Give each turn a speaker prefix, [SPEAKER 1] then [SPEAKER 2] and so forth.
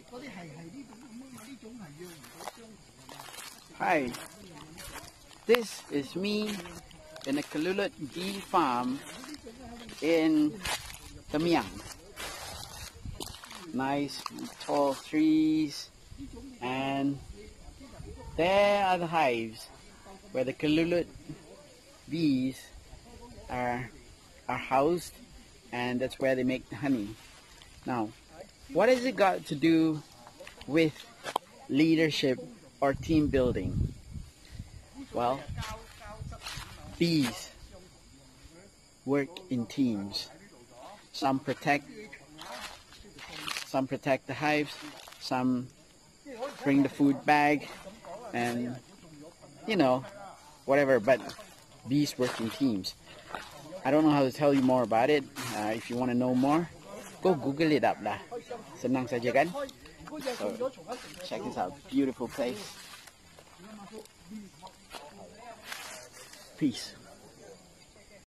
[SPEAKER 1] Hi, this is me in a kelulut bee farm in Tamiang. Nice tall trees, and there are the hives where the kelulut bees are housed, and that's where they make the honey. Now, what has it got to do with leadership or team building? Well, bees work in teams. Some protect the hives, some bring the food bag, and whatever, but bees work in teams. I don't know how to tell you more about it. If you want to know more, go Google it up lah. Senang saja kan? So, check this out, beautiful place. Peace.